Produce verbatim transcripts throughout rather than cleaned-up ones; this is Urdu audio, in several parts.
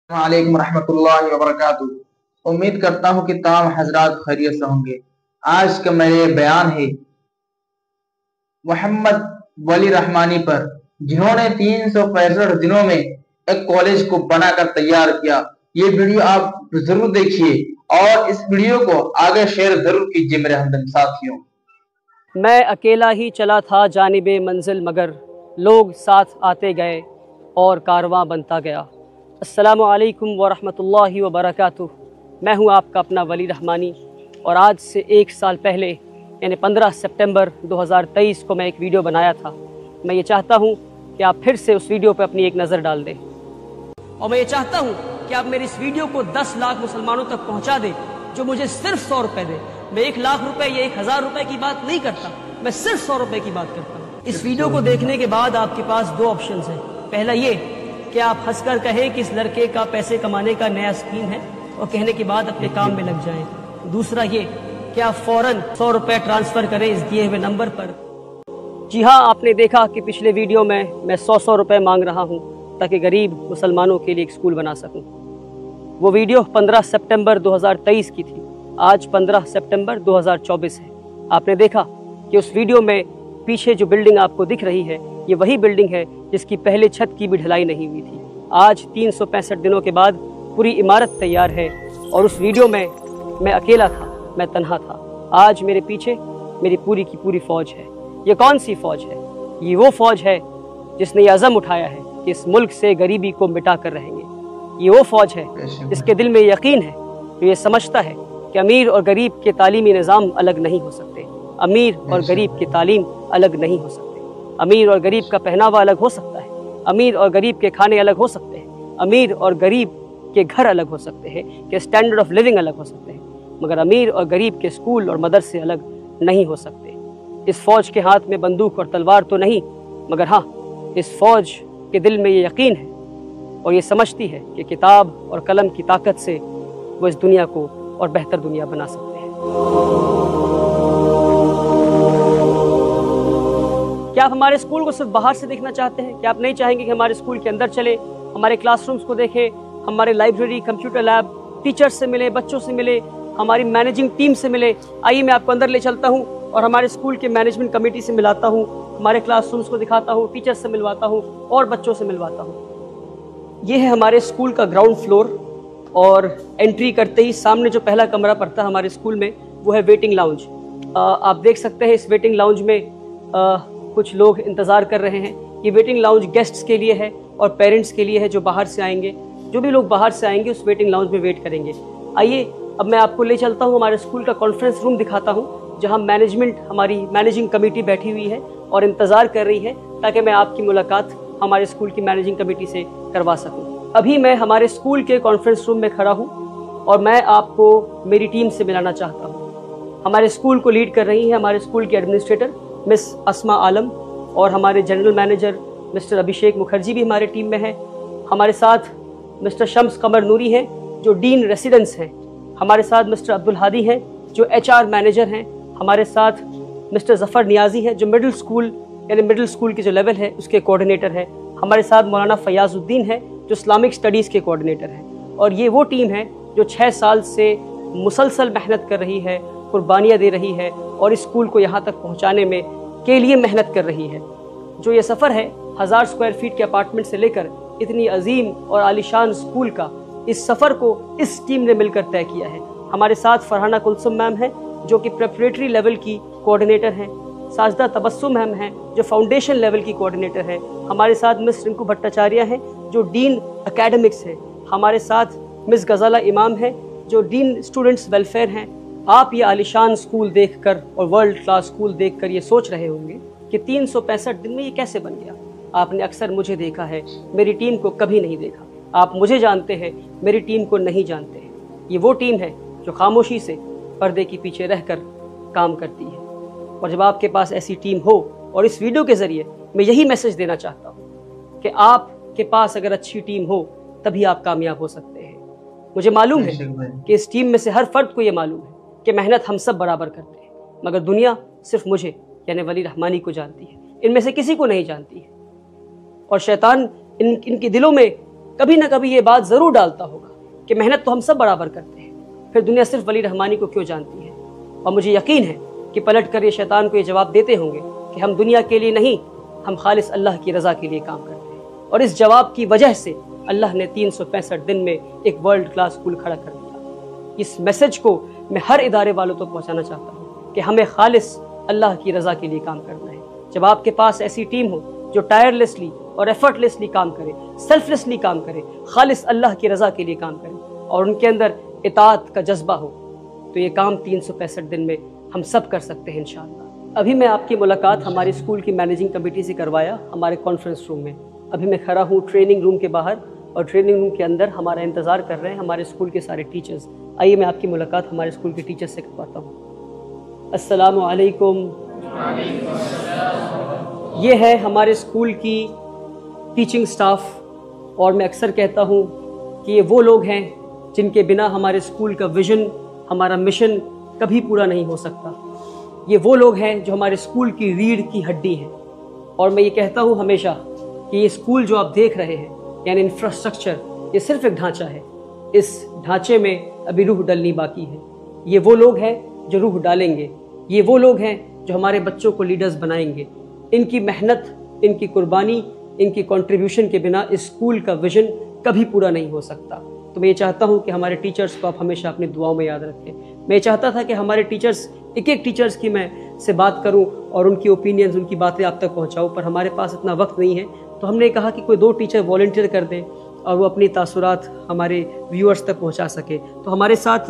वालेकुम रहमतुल्लाहि व बरकातुहू। उम्मीद करता हूँ कि तमाम हजरात खैरियत से होंगे। आज का मेरे बयान है मोहम्मद वली रहमानी पर, जिन्होंने तीन सौ पैंसठ दिनों में एक कॉलेज को बनाकर तैयार किया। ये वीडियो आप जरूर देखिए और इस वीडियो को आगे शेयर जरूर कीजिए मेरे हमदम साथियों। मैं अकेला ही चला था जानिबे मंजिल, मगर लोग साथ आते गए और कारवां बनता गया। अस्सलामु अलैकुम व रहमतुल्लाहि व बरकातुहू। मैं हूं आपका अपना वली रहमानी और आज से एक साल पहले यानी पंद्रह सितंबर दो हज़ार तेईस को मैं एक वीडियो बनाया था। मैं ये चाहता हूं कि आप फिर से उस वीडियो पर अपनी एक नज़र डाल दें और मैं ये चाहता हूं कि आप मेरी इस वीडियो को दस लाख मुसलमानों तक पहुँचा दें जो मुझे सिर्फ सौ रुपये दे। मैं एक लाख रुपए या एक हज़ार रुपये की बात नहीं करता, मैं सिर्फ सौ रुपये की बात करता हूँ। इस वीडियो को देखने के बाद आपके पास दो ऑप्शन हैं। पहला ये कि आप हंसकर कहें कि इस लड़के का पैसे कमाने का नया स्कीम है और कहने के बाद अपने काम में लग जाएं। दूसरा ये कि आप फौरन सौ रुपये ट्रांसफ़र करें इस दिए हुए नंबर पर। जी हाँ, आपने देखा कि पिछले वीडियो में मैं सौ सौ रुपये मांग रहा हूँ ताकि गरीब मुसलमानों के लिए एक स्कूल बना सकूँ। वो वीडियो पंद्रह सितंबर दो हज़ार तेईस की थी। आज पंद्रह सितंबर दो हज़ार चौबीस है। आपने देखा कि उस वीडियो में पीछे जो बिल्डिंग आपको दिख रही है ये वही बिल्डिंग है जिसकी पहले छत की भी ढलाई नहीं हुई थी। आज तीन सौ पैंसठ दिनों के बाद पूरी इमारत तैयार है और उस वीडियो में मैं अकेला था, मैं तन्हा था। आज मेरे पीछे मेरी पूरी की पूरी फौज है। ये कौन सी फौज है? ये वो फौज है जिसने ये अज़म उठाया है कि इस मुल्क से गरीबी को मिटा कर रहेंगे। ये वो फौज है जिसके दिल में यकीन है, तो ये समझता है कि अमीर और गरीब के तालीमी निज़ाम अलग नहीं हो सकते, अमीर और गरीब की तालीम अलग नहीं हो सकते, अमीर और गरीब का पहनावा अलग हो सकता है, अमीर और गरीब के खाने अलग हो सकते हैं, अमीर और गरीब के घर अलग हो सकते हैं, के स्टैंडर्ड ऑफ लिविंग अलग हो सकते हैं, मगर अमीर और गरीब के स्कूल और मदरसे अलग नहीं हो सकते। इस फौज के हाथ में बंदूक और तलवार तो नहीं, मगर हाँ, इस फौज के दिल में ये यकीन है और ये समझती है कि किताब और कलम की ताकत से वो इस दुनिया को और बेहतर दुनिया बना सकते हैं। क्या आप हमारे स्कूल को सिर्फ बाहर से देखना चाहते हैं? क्या आप नहीं चाहेंगे कि हमारे स्कूल के अंदर चले, हमारे क्लासरूम्स को देखें, हमारे लाइब्रेरी, कंप्यूटर लैब, टीचर्स से मिले, बच्चों से मिले, हमारी मैनेजिंग टीम से मिले? आइए मैं आपको अंदर ले चलता हूँ और हमारे स्कूल के मैनेजमेंट कमेटी से मिलाता हूँ, हमारे क्लासरूम्स को दिखाता हूँ, टीचर्स से मिलवाता हूँ और बच्चों से मिलवाता हूँ। ये है हमारे स्कूल का ग्राउंड फ्लोर और एंट्री करते ही सामने जो पहला कमरा पड़ता है हमारे स्कूल में वो है वेटिंग लाउंज। आप देख सकते हैं इस वेटिंग लाउंज में आ, कुछ लोग इंतज़ार कर रहे हैं। ये वेटिंग लाउंज गेस्ट्स के लिए है और पेरेंट्स के लिए है जो बाहर से आएंगे। जो भी लोग बाहर से आएंगे उस वेटिंग लाउंज में वेट करेंगे। आइए अब मैं आपको ले चलता हूँ, हमारे स्कूल का कॉन्फ्रेंस रूम दिखाता हूँ जहाँ मैनेजमेंट, हमारी मैनेजिंग कमेटी बैठी हुई है और इंतज़ार कर रही है ताकि मैं आपकी मुलाकात हमारे स्कूल की मैनेजिंग कमेटी से करवा सकूँ। अभी मैं हमारे स्कूल के कॉन्फ्रेंस रूम में खड़ा हूँ और मैं आपको मेरी टीम से मिलाना चाहता हूँ। हमारे स्कूल को लीड कर रही है हमारे स्कूल की एडमिनिस्ट्रेटर मिस अस्मा आलम और हमारे general manager mister Abhishek Mukherjee भी हमारे टीम में है। हमारे साथ मिस्टर शम्स कमर नूरी हैं जो डीन रेसिडेंस हैं। हमारे साथ मिस्टर अब्दुल हादी हैं जो एचआर मैनेजर हैं। हमारे साथ मिस्टर ज़फ़र नियाजी हैं जो मिडिल स्कूल यानी मिडिल स्कूल की जो लेवल है उसके कोऑर्डिनेटर है। हमारे साथ मौलाना फ़याज़ुद्दीन है जो इस्लामिक स्टडीज़ के कोऑर्डिनेटर हैं। और ये वो टीम है जो छः साल से मुसलसल मेहनत कर रही है, कुर्बानियाँ दे रही है और इस स्कूल को यहाँ तक पहुँचाने में के लिए मेहनत कर रही है। जो ये सफ़र है हज़ार स्क्वायर फीट के अपार्टमेंट से लेकर इतनी अजीम और आलीशान स्कूल का, इस सफ़र को इस टीम ने मिलकर तय किया है। हमारे साथ फरहाना कुलसुम मैम है जो कि प्रेपरेटरी लेवल की कोऑर्डिनेटर हैं। साजदा तबस्सुम मैम हैं जो फाउंडेशन लेवल की कोऑर्डिनेटर है। हमारे साथ मिस रिंकू भट्टाचार्य हैं जो डीन एकेडमिक्स हैं। हमारे साथ मिस गज़ाला इमाम हैं जो डीन स्टूडेंट्स वेलफेयर हैं। आप ये आलिशान स्कूल देखकर और वर्ल्ड क्लास स्कूल देखकर ये सोच रहे होंगे कि तीन सौ पैंसठ दिन में ये कैसे बन गया। आपने अक्सर मुझे देखा है, मेरी टीम को कभी नहीं देखा। आप मुझे जानते हैं, मेरी टीम को नहीं जानते हैं। ये वो टीम है जो खामोशी से पर्दे के पीछे रहकर काम करती है। और जब आपके पास ऐसी टीम हो, और इस वीडियो के ज़रिए मैं यही मैसेज देना चाहता हूँ कि आपके पास अगर अच्छी टीम हो तभी आप कामयाब हो सकते हैं। मुझे मालूम है कि इस टीम में से हर फर्द को ये मालूम है कि मेहनत हम सब बराबर करते हैं, मगर दुनिया सिर्फ मुझे यानी वली रहमानी को जानती है, इनमें से किसी को नहीं जानती है। और शैतान इन इनके दिलों में کبھی نہ کبھی یہ بات ضرور ڈالتا ہوگا کہ محنت تو ہم سب برابر کرتے ہیں، پھر دنیا صرف ولی رحمانی کو کیوں جانتی ہے؟ اور مجھے یقین ہے کہ پلٹ کر یہ شیطان کو یہ جواب دیتے ہوں گے کہ ہم دنیا کے لیے نہیں، ہم خالص اللہ کی رضا کے لیے کام کرتے ہیں۔ اور اس جواب کی وجہ سے اللہ نے تین سو پینسٹھ دن میں ایک ورلڈ کلاس اسکول کھڑا کر دیا۔ اس میسج کو میں ہر ادارے والوں تک پہنچانا چاہتا ہوں کہ ہمیں خالص اللہ کی رضا کے لیے کام کرنا ہے۔ جب آپ کے پاس ایسی ٹیم ہو جو ٹائر لیسلی اور ایفرٹ لیسلی کام کرے، سیلف لیسلی کام کرے، خالص اللہ کی رضا کے لیے کام کرے، اور ان کے اندر اطاعت کا جذبہ ہو، تو یہ کام تین سو پینسٹھ دن میں ہم سب کر سکتے ہیں انشاءاللہ۔ ابھی میں آپ کی ملاقات ہماری اسکول کی مینیجنگ کمیٹی سے کروایا ہمارے کانفرنس روم میں۔ ابھی میں کھڑا ہوں ٹریننگ روم کے باہر، اور ٹریننگ روم کے اندر ہمارا انتظار کر رہے ہیں ہمارے اسکول کے سارے ٹیچرز۔ آئیے میں آپ کی ملاقات ہمارے اسکول کے ٹیچرز سے کرواتا ہوں۔ السلام علیکم۔ یہ ہے ہمارے اسکول کی ٹیچنگ سٹاف، اور میں اکثر کہتا ہوں کہ یہ وہ لوگ ہیں جن کے بنا ہمارے اسکول کا ویژن، ہمارا مشن کبھی پورا نہیں ہو سکتا۔ یہ وہ لوگ ہیں جو ہمارے اسکول کی ریڑھ کی ہڈی ہیں، اور میں یہ کہتا ہوں ہمیشہ کہ یہ اسکول جو آپ دیکھ رہے ہیں یعنی انفراسٹرکچر، یہ صرف ایک ڈھانچہ ہے، اس ڈھانچے میں ابھی روح ڈلنی باقی ہے۔ یہ وہ لوگ ہیں جو روح ڈالیں گے، یہ وہ لوگ ہیں جو ہمارے بچوں کو لیڈرز بنائیں گے۔ ان کی محنت، ان کی قربانی، ان کی کنٹریبیوشن کے بنا اس اسکول کا ویژن کبھی پورا نہیں ہو سکتا۔ تو میں یہ چاہتا ہوں کہ ہمارے ٹیچرز کو آپ ہمیشہ اپنی دعاؤں میں یاد رکھیں۔ میں یہ چاہتا تھا کہ ہمارے ٹیچرز، ایک ایک ٹیچرز کی میں سے بات کروں اور ان کی اوپینینز، ان کی باتیں آپ تک پہنچاؤں، پر ہمارے پاس اتنا وقت نہیں ہے، تو ہم نے کہا کہ کوئی دو ٹیچر والنٹیئر کر دیں اور وہ اپنی تاثرات ہمارے ویورز تک پہنچا سکے۔ تو ہمارے ساتھ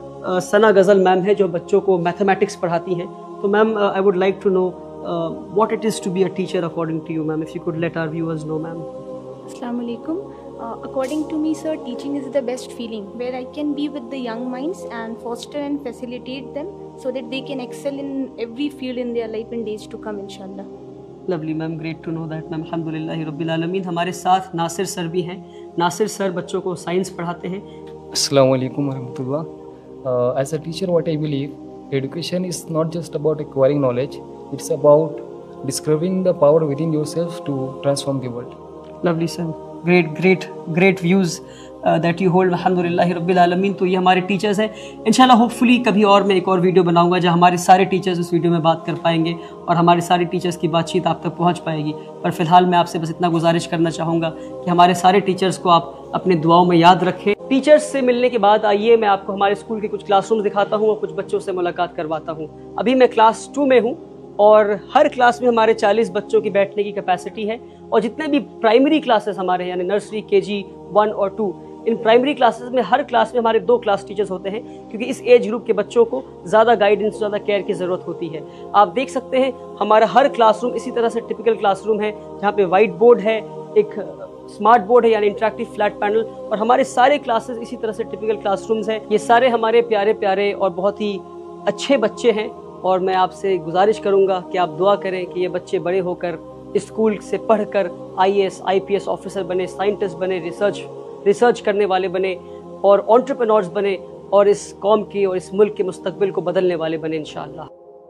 ثنا غزل میم ہے جو بچوں کو میتھمیٹکس پڑھاتی ہیں۔ تو ma'am I would like to know what it is to be a teacher according to you ma'am, if you could let our viewers know ma'am. السلام علیکم۔ Uh, according to me, sir, teaching is the best feeling where I can be with the young minds and foster and facilitate them so that they can excel in every field in their life in days to come, inshallah. Lovely ma'am, great to know that ma'am. alhamdulillah rabbil alamin۔ ہمارے ساتھ ناصر سر بھی ہیں۔ ناصر سر بچوں کو سائنس پڑھاتے ہیں۔ السلام علیکم ورحمۃ اللہ۔ As a teacher, what I believe, education is not just about acquiring knowledge, it's about discovering the power within yourself to transform the world. Lovely sir, great great great views uh, that you hold، الحمدللہ رب العالمین۔ تو یہ ہمارے ٹیچرز ہیں، انشاءاللہ ہوپ فلی کبھی اور میں ایک اور ویڈیو بناؤں گا جہاں ہمارے سارے ٹیچرز اس ویڈیو میں بات کر پائیں گے اور ہمارے سارے ٹیچرز کی بات چیت آپ تک پہنچ پائے گی۔ پر فی الحال میں آپ سے بس اتنا گزارش کرنا چاہوں گا کہ ہمارے سارے ٹیچرز کو آپ اپنے دعاؤں میں یاد رکھیں۔ ٹیچرز سے ملنے کے بعد آئیے میں آپ کو ہمارے اسکول کے کچھ کلاس روم دکھاتا ہوں اور کچھ بچوں سے ملاقات کرواتا ہوں۔ ابھی میں کلاس ٹو میں ہوں، اور ہر کلاس میں ہمارے چالیس بچوں کی بیٹھنے کی کیپیسٹی ہے، اور جتنے بھی پرائمری کلاسز ہمارے یعنی نرسری، کے جی ون اور ٹو، ان پرائمری کلاسز میں ہر کلاس میں ہمارے دو کلاس ٹیچرز ہوتے ہیں، کیونکہ اس ایج گروپ کے بچوں کو زیادہ گائیڈنس، زیادہ کیئر کی ضرورت ہوتی ہے۔ آپ دیکھ سکتے ہیں ہمارا ہر کلاس روم اسی طرح سے ٹپیکل کلاس روم ہے، جہاں پہ وائٹ بورڈ ہے، ایک اسمارٹ بورڈ ہے یعنی انٹریکٹیو فلیٹ پینل، اور ہمارے سارے کلاسز اسی طرح سے ٹپیکل کلاس رومز ہیں۔ یہ سارے ہمارے پیارے پیارے اور بہت ہی اچھے بچے ہیں، اور میں آپ سے گزارش کروں گا کہ آپ دعا کریں کہ یہ بچے بڑے ہو کر اسکول سے پڑھ کر I A S, I P S officer بنے، سائنٹسٹ بنے، ریسرچ ریسرچ کرنے والے بنے، اور انٹرپرینورز بنے، اور اس قوم کی اور اس ملک کے مستقبل کو بدلنے والے بنے انشاءاللہ۔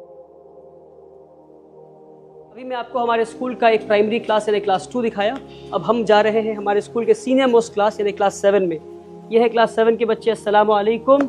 ابھی میں آپ کو ہمارے اسکول کا ایک پرائمری کلاس یعنی کلاس ٹو دکھایا، اب ہم جا رہے ہیں ہمارے اسکول کے سینئر موسٹ کلاس یعنی کلاس سیون میں۔ یہ ہے کلاس سیون کے بچے۔ السلام علیکم۔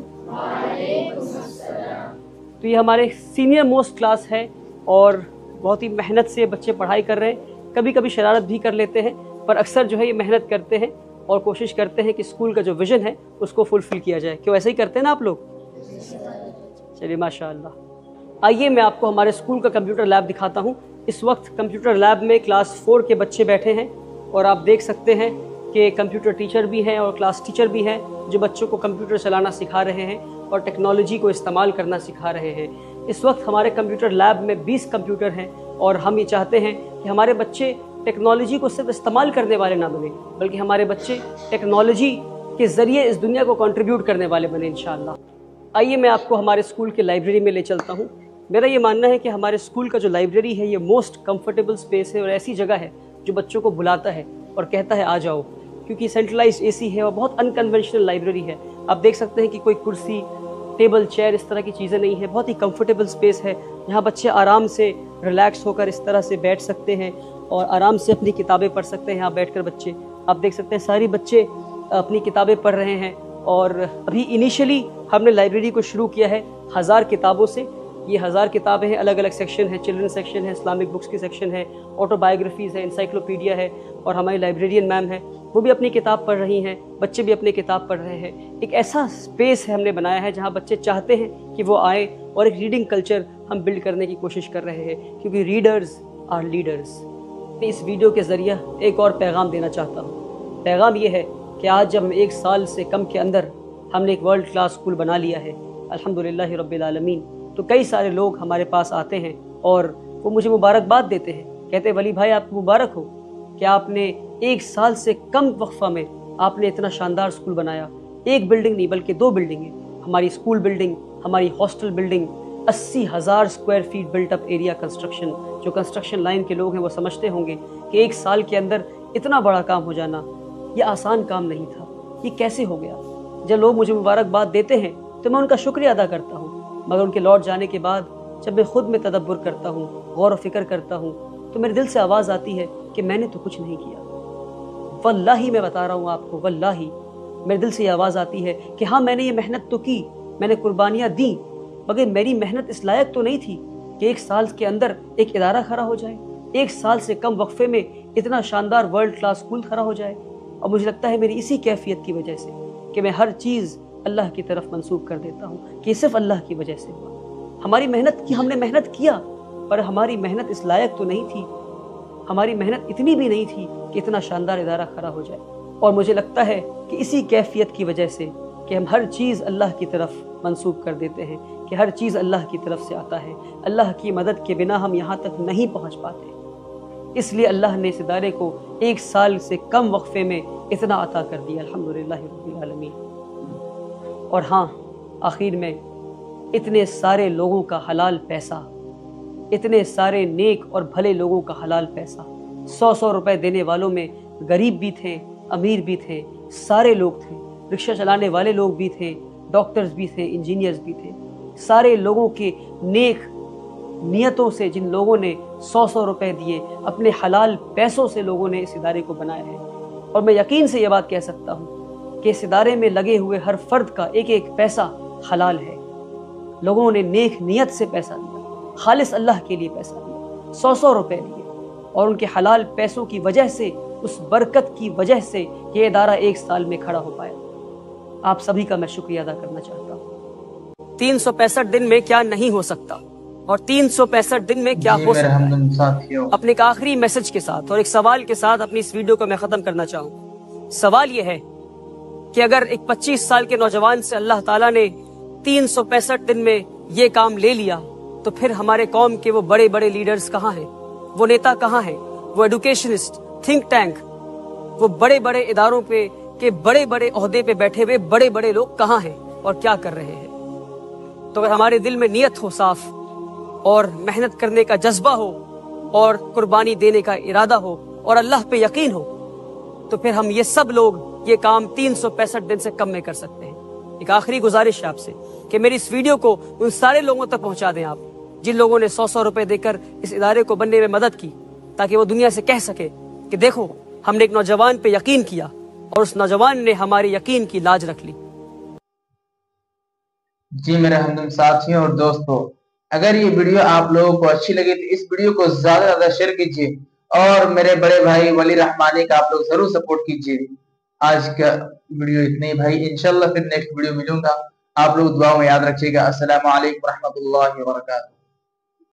تو یہ ہمارے سینئر موسٹ کلاس ہے، اور بہت ہی محنت سے بچے پڑھائی کر رہے ہیں، کبھی کبھی شرارت بھی کر لیتے ہیں، پر اکثر جو ہے یہ محنت کرتے ہیں اور کوشش کرتے ہیں کہ اسکول کا جو ویژن ہے اس کو فلفل کیا جائے۔ کیوں ایسے ہی کرتے ہیں نا آپ لوگ؟ چلیے ماشاء اللہ۔ آئیے میں آپ کو ہمارے اسکول کا کمپیوٹر لیب دکھاتا ہوں۔ اس وقت کمپیوٹر لیب میں کلاس فور کے بچے بیٹھے ہیں، اور آپ دیکھ سکتے ہیں کہ کمپیوٹر ٹیچر بھی ہیں اور کلاس ٹیچر بھی ہیں جو بچوں کو کمپیوٹر چلانا سکھا رہے ہیں اور ٹیکنالوجی کو استعمال کرنا سکھا رہے ہیں۔ اس وقت ہمارے کمپیوٹر لیب میں بیس کمپیوٹر ہیں، اور ہم یہ چاہتے ہیں کہ ہمارے بچے ٹیکنالوجی کو صرف استعمال کرنے والے نہ بنیں، بلکہ ہمارے بچے ٹیکنالوجی کے ذریعے اس دنیا کو کنٹریبیوٹ کرنے والے بنیں انشاءاللہ۔ آئیے میں آپ کو ہمارے اسکول کے لائبریری میں لے چلتا ہوں۔ میرا یہ ماننا ہے کہ ہمارے اسکول کا جو لائبریری ہے یہ موسٹ کمفرٹیبل اسپیس ہے، اور ایسی جگہ ہے جو بچوں کو بلاتا ہے اور کہتا ہے آ جاؤ، کیونکہ سینٹرلائزڈ اے سی ہے اور بہت انکنونشنل لائبریری ہے۔ آپ دیکھ سکتے ہیں کہ کوئی کرسی، ٹیبل، چیئر اس طرح کی چیزیں نہیں ہے، بہت ہی کمفرٹیبل اسپیس ہے، جہاں بچے آرام سے ریلیکس ہو کر اس طرح سے بیٹھ سکتے ہیں اور آرام سے اپنی کتابیں پڑھ سکتے ہیں یہاں بیٹھ کر بچے۔ آپ دیکھ سکتے ہیں ساری بچے اپنی کتابیں پڑھ رہے ہیں، اور ابھی انیشلی ہم نے لائبریری کو شروع کیا ہے ہزار کتابوں سے. یہ ہزار کتابیں ہیں، الگ الگ سیکشن ہیں، چلڈرن سیکشن ہے، اسلامک بکس کی سیکشن ہے، آٹو بایوگرافیز ہے، انسائکلوپیڈیا ہے، اور ہماری لائبریرین میم ہے وہ بھی اپنی کتاب پڑھ رہی ہیں، بچے بھی اپنی کتاب پڑھ رہے ہیں. ایک ایسا اسپیس ہے ہم نے بنایا ہے جہاں بچے چاہتے ہیں کہ وہ آئیں، اور ایک ریڈنگ کلچر ہم بلڈ کرنے کی کوشش کر رہے ہیں، کیونکہ ریڈرز آر لیڈرز. میں اس ویڈیو کے ذریعہ ایک اور پیغام دینا چاہتا ہوں. پیغام یہ ہے کہ آج جب ایک سال سے کم کے اندر ہم نے ایک ورلڈ کلاس اسکول بنا لیا ہے الحمدللہ رب العالمین، تو کئی سارے لوگ ہمارے پاس آتے ہیں اور وہ مجھے مبارکباد دیتے ہیں، کہتے ہیں ولی بھائی آپ کو مبارک ہو کہ آپ نے ایک سال سے کم وقفہ میں آپ نے اتنا شاندار اسکول بنایا. ایک بلڈنگ نہیں بلکہ دو بلڈنگیں، ہماری اسکول بلڈنگ، ہماری ہاسٹل بلڈنگ، اسی ہزار square feet built up area construction. جو کنسٹرکشن لائن کے لوگ ہیں وہ سمجھتے ہوں گے کہ ایک سال کے اندر اتنا بڑا کام ہو جانا یہ آسان کام نہیں تھا، یہ کیسے ہو گیا. جب لوگ مجھے مبارکباد دیتے ہیں تو میں ان کا شکریہ ادا کرتا ہوں، مگر ان کے لوٹ جانے کے بعد جب میں خود میں تدبر کرتا ہوں، غور و فکر کرتا ہوں، تو میرے دل سے آواز آتی ہے کہ میں نے تو کچھ نہیں کیا. واللہ میں بتا رہا ہوں آپ کو، واللہ میرے دل سے یہ آواز آتی ہے کہ ہاں میں نے یہ محنت تو کی، میں نے قربانیاں دیں، مگر میری محنت اس لائق تو نہیں تھی کہ ایک سال کے اندر ایک ادارہ کھڑا ہو جائے، ایک سال سے کم وقفے میں اتنا شاندار ورلڈ کلاس اسکول کھڑا ہو جائے. اور مجھے لگتا ہے میری اسی کیفیت کی وجہ سے کہ میں ہر چیز اللہ کی طرف منسوب کر دیتا ہوں کہ یہ صرف اللہ کی وجہ سے ہوا. ہماری محنت کی، ہم نے محنت کیا، پر ہماری محنت اس لائق تو نہیں تھی، ہماری محنت اتنی بھی نہیں تھی کہ اتنا شاندار ادارہ کھڑا ہو جائے. اور مجھے لگتا ہے کہ اسی کیفیت کی وجہ سے کہ ہم ہر چیز اللہ کی طرف منسوب کر دیتے ہیں، کہ ہر چیز اللہ کی طرف سے آتا ہے، اللہ کی مدد کے بنا ہم یہاں تک نہیں پہنچ پاتے. اس لیے اللہ نے اس ادارے کو ایک سال سے کم وقفے میں اتنا عطا کر دیا الحمدللہ رب العالمین. اور ہاں آخر میں اتنے سارے لوگوں کا حلال پیسہ، اتنے سارے نیک اور بھلے لوگوں کا حلال پیسہ، سو سو روپے دینے والوں میں غریب بھی تھے، امیر بھی تھے، سارے لوگ تھے، رکشہ چلانے والے لوگ بھی تھے، ڈاکٹرز بھی تھے، انجینئرز بھی تھے. سارے لوگوں کے نیک نیتوں سے جن لوگوں نے سو سو روپے دیے، اپنے حلال پیسوں سے لوگوں نے اس ادارے کو بنایا ہے. اور میں یقین سے یہ بات کہہ سکتا ہوں کہ اس ادارے میں لگے ہوئے ہر فرد کا ایک ایک پیسہ حلال ہے. لوگوں نے نیک نیت سے پیسہ دیا، خالص اللہ کے لیے پیسہ دیا، سو سو روپے دیے، اور ان کے حلال پیسوں کی وجہ سے، اس برکت کی وجہ سے یہ ادارہ ایک سال میں کھڑا ہو پایا. آپ سبھی کا میں شکریہ ادا کرنا چاہتا ہوں. تین سو پینسٹھ دن میں کیا نہیں ہو سکتا، اور تین سو پینسٹھ دن میں کیا ہو سکتا ہے. اپنے ایک آخری میسج کے ساتھ اور ایک سوال کے ساتھ اپنی اس ویڈیو کو میں ختم کرنا چاہوں. سوال یہ ہے کہ اگر ایک پچیس سال کے نوجوان سے اللہ تعالیٰ نے تین سو پینسٹھ دن میں یہ کام لے لیا، تو پھر ہمارے قوم کے وہ بڑے بڑے لیڈرز کہاں ہیں، وہ نیتا کہاں ہیں، وہ ایڈوکیشنسٹ، تھنک ٹینک، وہ بڑے بڑے اداروں پہ کے بڑے بڑے عہدے پہ بیٹھے ہوئے بڑے بڑے لوگ کہاں ہیں اور کیا کر رہے ہیں. تو اگر ہمارے دل میں نیت ہو صاف، اور محنت کرنے کا جذبہ ہو، اور قربانی دینے کا ارادہ ہو، اور اللہ پہ یقین ہو، تو پھر ہم یہ سب لوگ یہ کام تین سو پینسٹھ دن سے کم میں کر سکتے ہیں. ایک آخری گزارش ہے آپ سے کہ میری اس ویڈیو کو ان سارے لوگوں تک پہنچا دیں آپ جن لوگوں نے سو سو روپے دے کر اس ادارے کو بننے میں مدد کی، تاکہ وہ دنیا سے کہہ سکے کہ دیکھو ہم نے ایک نوجوان پہ یقین کیا اور اس نوجوان نے ہمارے یقین کی لاج رکھ لی. جی میرے ہمدم ساتھیوں اور دوستوں، اگر یہ ویڈیو آپ لوگوں کو اچھی لگی تو اس ویڈیو کو زیادہ زیادہ شیئر کیجیے، اور میرے بڑے بھائی ولی رحمانی کا آپ لوگ ضرور سپورٹ کیجیے. آج کا ویڈیو اتنا ہی بھائی، انشاءاللہ پھر نیکسٹ ویڈیو ملوں گا. آپ لوگ دعا میں یاد رکھیے گا. السلام علیکم ورحمۃ اللہ وبرکاتہ.